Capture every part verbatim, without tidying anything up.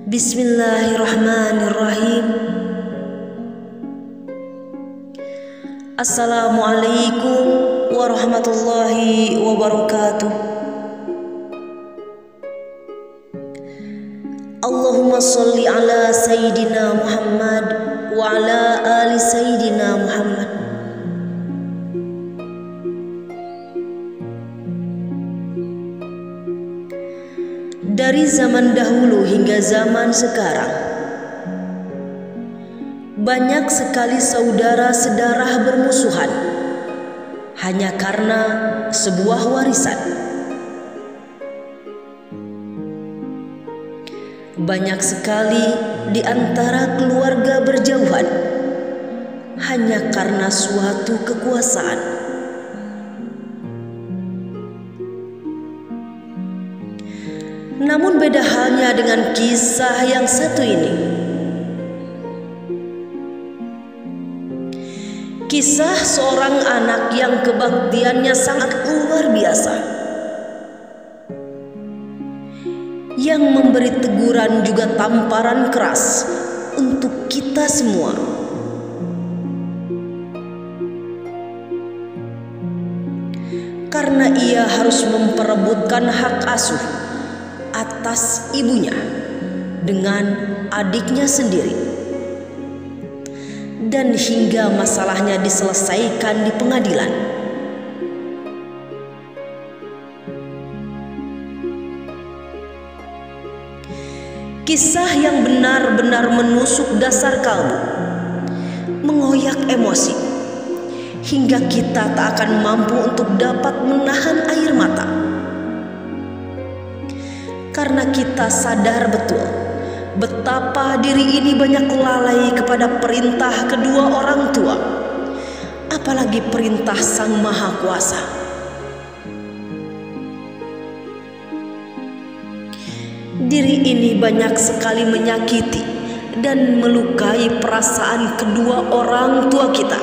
Bismillahirrahmanirrahim. Assalamualaikum warahmatullahi wabarakatuh. Allahumma sholli ala Sayyidina Muhammad wa ala ali Sayyidina Muhammad. Dari zaman dahulu hingga zaman sekarang, banyak sekali saudara sedarah bermusuhan hanya karena sebuah warisan. Banyak sekali di antara keluarga berjauhan hanya karena suatu kekuasaan. Namun beda halnya dengan kisah yang satu ini. Kisah seorang anak yang kebaktiannya sangat luar biasa, yang memberi teguran juga tamparan keras untuk kita semua. Karena ia harus memperebutkan hak asuh atas ibunya dengan adiknya sendiri, dan hingga masalahnya diselesaikan di pengadilan. Kisah yang benar-benar menusuk dasar kalbu, mengoyak emosi, hingga kita tak akan mampu untuk dapat menahan air mata. Karena kita sadar betul betapa diri ini banyak lalai kepada perintah kedua orang tua, apalagi perintah Sang Maha Kuasa. Diri ini banyak sekali menyakiti dan melukai perasaan kedua orang tua kita.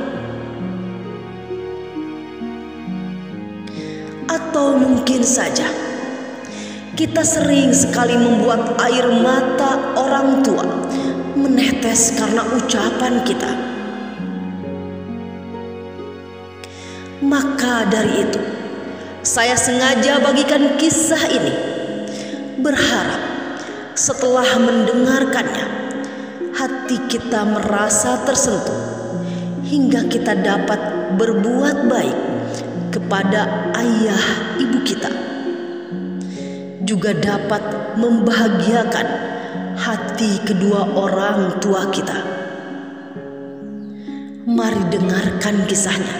Atau mungkin saja kita sering sekali membuat air mata orang tua menetes karena ucapan kita. Maka dari itu, saya sengaja bagikan kisah ini, berharap setelah mendengarkannya, hati kita merasa tersentuh, hingga kita dapat berbuat baik kepada ayah ibu kita, juga dapat membahagiakan hati kedua orang tua kita. Mari dengarkan kisahnya.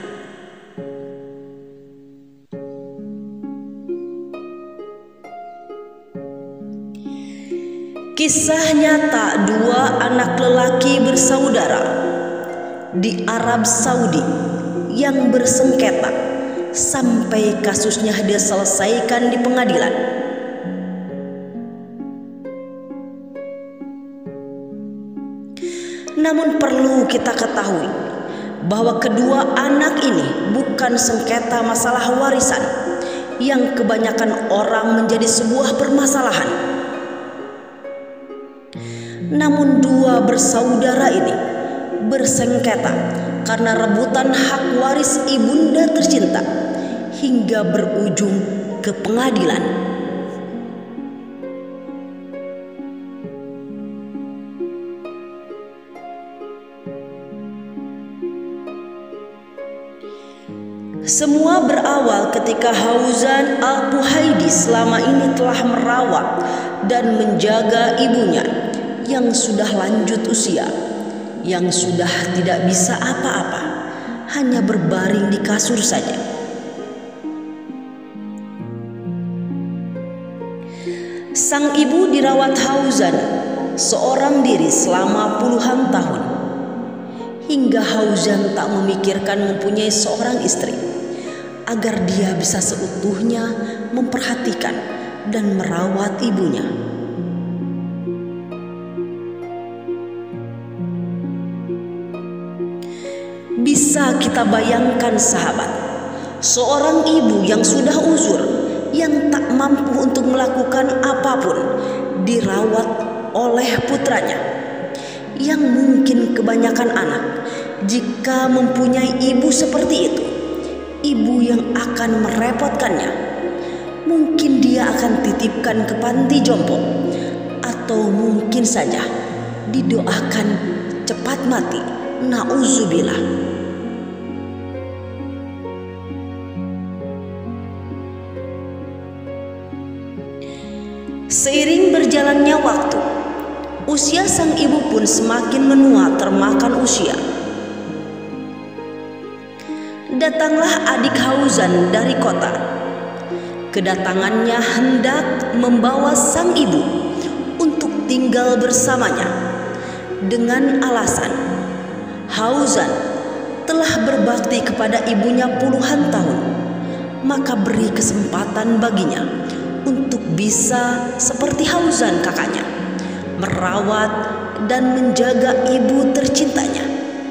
Kisah nyata dua anak lelaki bersaudara di Arab Saudi yang bersengketa sampai kasusnya diselesaikan di pengadilan. Namun perlu kita ketahui bahwa kedua anak ini bukan sengketa masalah warisan yang kebanyakan orang menjadi sebuah permasalahan. Namun dua bersaudara ini bersengketa karena rebutan hak waris ibunda tercinta hingga berujung ke pengadilan. Semua berawal ketika Hauzan Al-Buhaidi selama ini telah merawat dan menjaga ibunya yang sudah lanjut usia, yang sudah tidak bisa apa-apa, hanya berbaring di kasur saja. Sang ibu dirawat Hauzan seorang diri selama puluhan tahun, hingga Hauzan tak memikirkan mempunyai seorang istri, agar dia bisa seutuhnya memperhatikan dan merawat ibunya. Bisa kita bayangkan sahabat, seorang ibu yang sudah uzur, yang tak mampu untuk melakukan apapun, dirawat oleh putranya, yang mungkin kebanyakan anak jika mempunyai ibu seperti itu, ibu yang akan merepotkannya, mungkin dia akan titipkan ke panti jompo, atau mungkin saja didoakan cepat mati. Nauzubillah. Seiring berjalannya waktu, usia sang ibu pun semakin menua termakan usia. Datanglah adik Hauzan dari kota. Kedatangannya hendak membawa sang ibu untuk tinggal bersamanya dengan alasan Hauzan telah berbakti kepada ibunya puluhan tahun, maka beri kesempatan baginya untuk bisa seperti Hauzan kakaknya, merawat dan menjaga ibu tercintanya.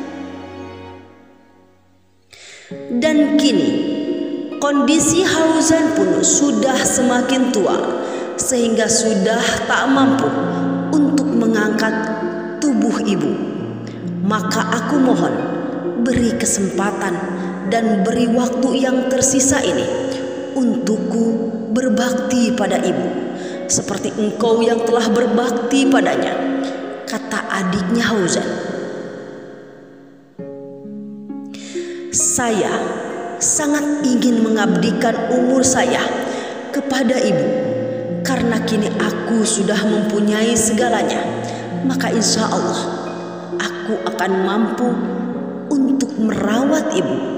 Dan kini kondisi Hauzan pun sudah semakin tua, sehingga sudah tak mampu untuk mengangkat tubuh ibu. Maka aku mohon, beri kesempatan dan beri waktu yang tersisa ini untukku berbakti pada ibu, seperti engkau yang telah berbakti padanya, kata adiknya Hauzan. Saya sangat ingin mengabdikan umur saya kepada ibu, karena kini aku sudah mempunyai segalanya, maka insya Allah aku akan mampu untuk merawat ibu.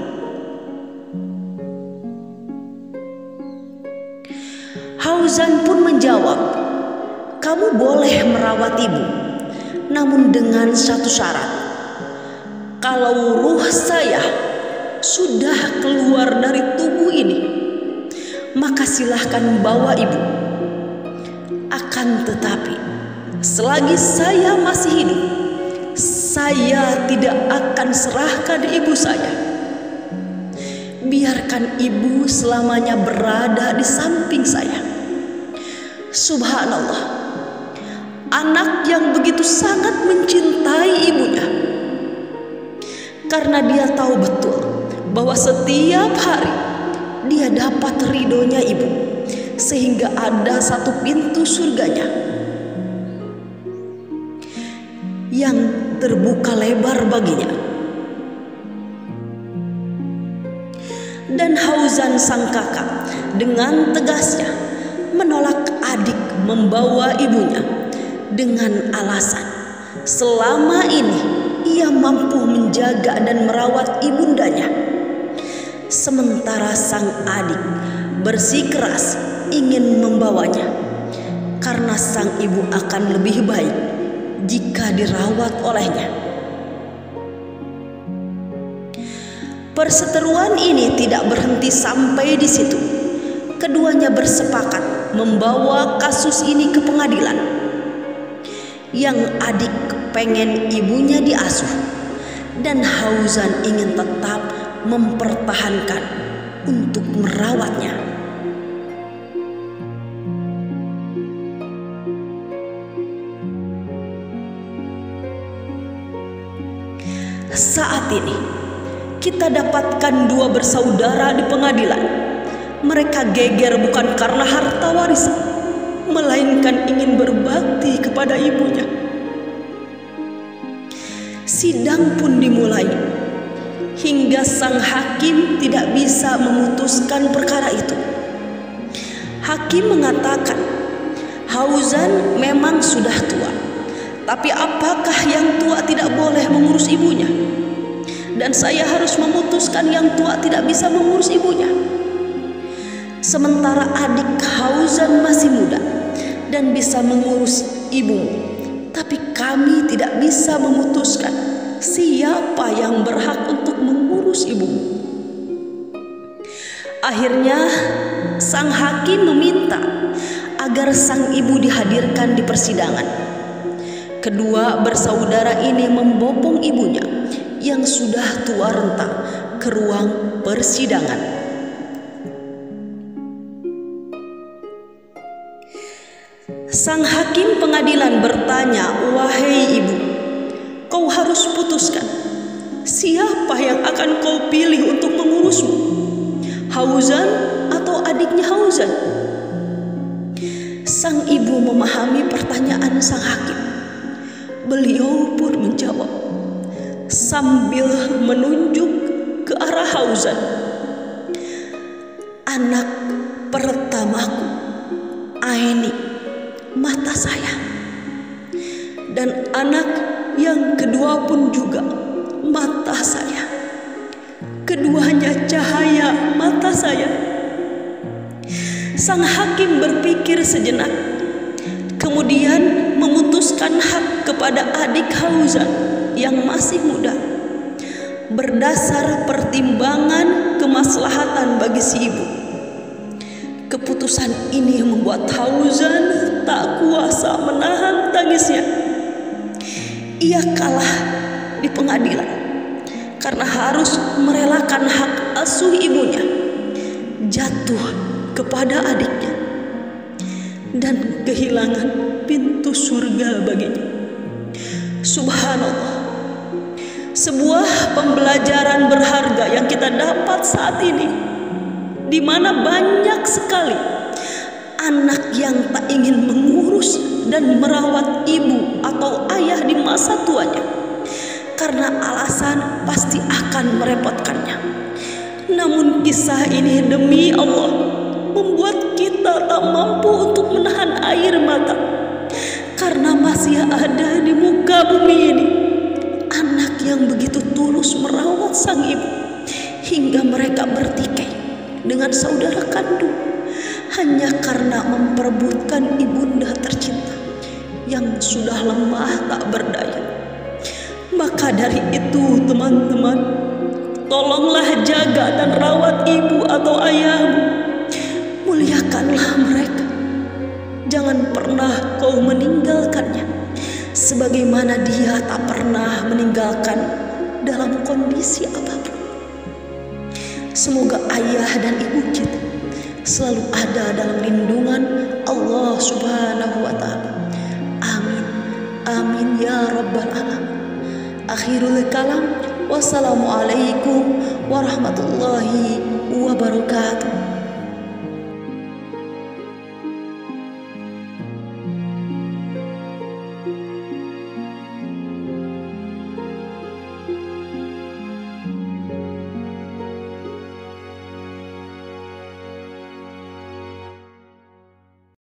Hauzan pun menjawab, kamu boleh merawat ibu, namun dengan satu syarat. Kalau ruh saya sudah keluar dari tubuh ini, maka silahkan bawa ibu. Akan tetapi selagi saya masih hidup, saya tidak akan serahkan ibu saya. Biarkan ibu selamanya berada di samping saya. Subhanallah, anak yang begitu sangat mencintai ibunya, karena dia tahu betul bahwa setiap hari dia dapat ridhonya ibu, sehingga ada satu pintu surganya yang terbuka lebar baginya. Dan Hauzan sang kakak dengan tegasnya menolak adik membawa ibunya dengan alasan selama ini ia mampu menjaga dan merawat ibundanya, sementara sang adik bersikeras ingin membawanya karena sang ibu akan lebih baik jika dirawat olehnya. Perseteruan ini tidak berhenti sampai di situ. Keduanya bersepakat membawa kasus ini ke pengadilan. Yang adik pengen ibunya diasuh, dan Hauzan ingin tetap mempertahankan untuk merawatnya. Saat ini kita dapatkan dua bersaudara di pengadilan. Mereka geger bukan karena harta warisan, melainkan ingin berbakti kepada ibunya. Sidang pun dimulai, hingga sang hakim tidak bisa memutuskan perkara itu. Hakim mengatakan, Hauzan memang sudah tua, tapi apakah yang tua tidak boleh mengurus ibunya? Dan saya harus memutuskan yang tua tidak bisa mengurus ibunya. Sementara adik Hauzan masih muda dan bisa mengurus ibumu, tapi kami tidak bisa memutuskan siapa yang berhak untuk mengurus ibumu. Akhirnya sang hakim meminta agar sang ibu dihadirkan di persidangan. Kedua bersaudara ini membopong ibunya yang sudah tua renta ke ruang persidangan. Sang hakim pengadilan bertanya, "Wahai ibu, kau harus putuskan, siapa yang akan kau pilih untuk mengurusmu, Hauzan atau adiknya Hauzan?" Sang ibu memahami pertanyaan sang hakim. Beliau pun menjawab sambil menunjuk ke arah Hauzan, "Anak pertamaku, Aini, mata saya. Dan anak yang kedua pun juga mata saya. Keduanya cahaya mata saya." Sang hakim berpikir sejenak, kemudian memutuskan hak kepada adik Hauzan yang masih muda. Berdasar pertimbangan kemaslahatan bagi si ibu, keputusan ini membuat Hauzan tak kuasa menahan tangisnya. Ia kalah di pengadilan karena harus merelakan hak asuh ibunya jatuh kepada adiknya dan kehilangan pintu surga baginya. Subhanallah, sebuah pembelajaran berharga yang kita dapat saat ini, di mana banyak sekali anak yang tak ingin mengurus dan merawat ibu atau ayah di masa tuanya karena alasan pasti akan merepotkannya. Namun kisah ini demi Allah membuat kita tak mampu untuk menahan air mata, karena masih ada di muka bumi ini anak yang begitu tulus merawat sang ibu hingga mereka bertikai dengan saudara kandung hanya karena memperebutkan ibunda tercinta yang sudah lemah tak berdaya. Maka dari itu teman-teman, tolonglah jaga dan rawat ibu atau ayahmu. Muliakanlah mereka. Jangan pernah kau meninggalkannya, sebagaimana dia tak pernah meninggalkan dalam kondisi apapun. Semoga ayah dan ibu kita selalu ada dalam lindungan Allah Subhanahu wa Ta'ala. Amin, amin ya Rabbal Alamin. Akhirul kalam, wassalamualaikum warahmatullahi wabarakatuh.